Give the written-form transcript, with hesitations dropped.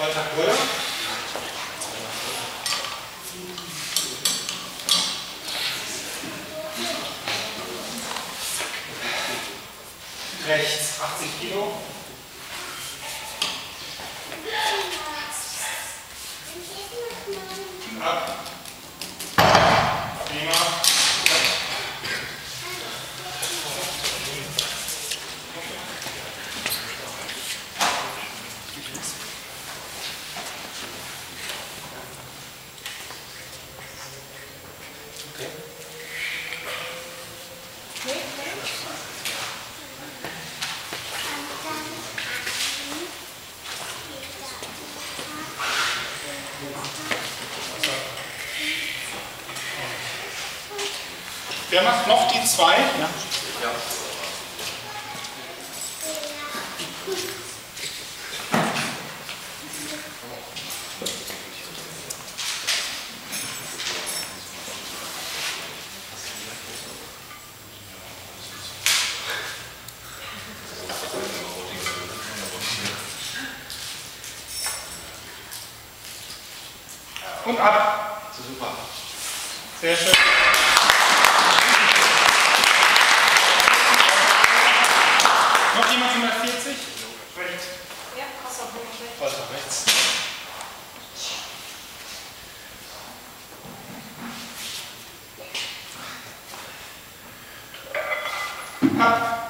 Volta Brüller. Rechts 80 Kilo. Ab. Prima. Okay. Wer macht noch die zwei? Ja. Ja. Und ab. Super. Sehr schön. Noch jemand 140? Rechts. Ja, außer rechts. Volta rechts. Ab.